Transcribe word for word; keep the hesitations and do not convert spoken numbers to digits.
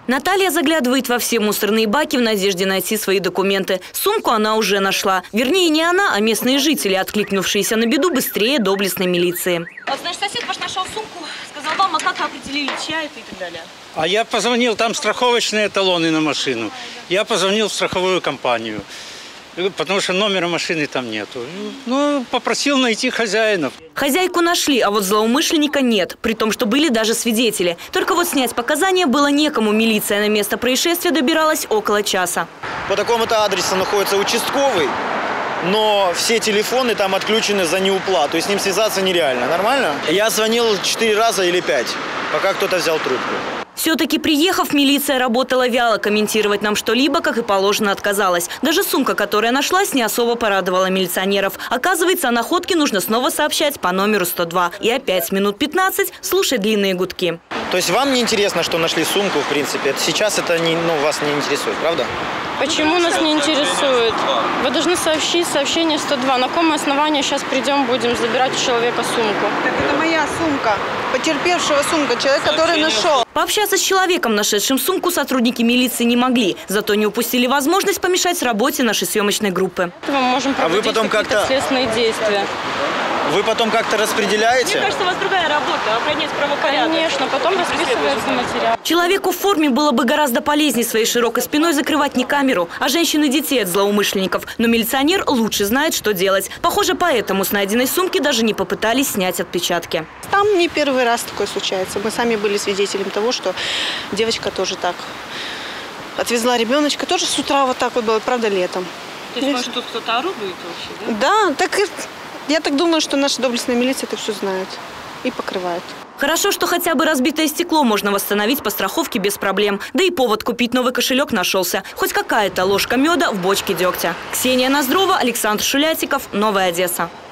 Наталья заглядывает во все мусорные баки в надежде найти свои документы. Сумку она уже нашла. Вернее, не она, а местные жители, откликнувшиеся на беду быстрее доблестной милиции. Вот, значит, сосед ваш нашел сумку, сказал вам, а как вы определили, чья это и так далее? А я позвонил, там страховочные талоны на машину. Я позвонил в страховую компанию, потому что номера машины там нету. Ну, попросил найти хозяина. Хозяйку нашли, а вот злоумышленника нет. При том, что были даже свидетели. Только вот снять показания было некому. Милиция на место происшествия добиралась около часа. По такому-то адресу находится участковый, но все телефоны там отключены за неуплату, и с ним связаться нереально. Нормально? Я звонил четыре раза или пять, пока кто-то взял трубку. Все-таки приехав, милиция работала вяло. Комментировать нам что-либо, как и положено, отказалась. Даже сумка, которая нашлась, не особо порадовала милиционеров. Оказывается, о находке нужно снова сообщать по номеру сто два. И опять минут пятнадцать слушать длинные гудки. То есть вам не интересно, что нашли сумку, в принципе? Сейчас это не, ну, вас не интересует, правда? Почему нас не интересует? Вы должны сообщить сообщение сто два. На каком основании сейчас придем, будем забирать у человека сумку? Так это моя сумка. Потерпевшего сумка. Человек, который нашел. Пообщаться с человеком, нашедшим сумку, сотрудники милиции не могли. Зато не упустили возможность помешать работе нашей съемочной группы. Мы можем проводить а вы потом как-то следственные действия. Вы потом как-то распределяете? Мне кажется, у вас другая работа, охранять правопорядок. Конечно, потом расписывается материал. Человеку в форме было бы гораздо полезнее своей широкой спиной закрывать не камеру, а женщин и детей от злоумышленников. Но милиционер лучше знает, что делать. Похоже, поэтому с найденной сумки даже не попытались снять отпечатки. Там не первый раз такое случается. Мы сами были свидетелем того, что девочка тоже так отвезла ребеночка. Тоже с утра вот так вот было, правда, летом. То есть, может, тут кто-то орудует вообще, да? Да, так и... Я так думаю, что наша доблестная милиция это все знает и покрывает. Хорошо, что хотя бы разбитое стекло можно восстановить по страховке без проблем. Да и повод купить новый кошелек нашелся. Хоть какая-то ложка меда в бочке дегтя. Ксения Ноздрова, Александр Шулятиков, Новая Одесса.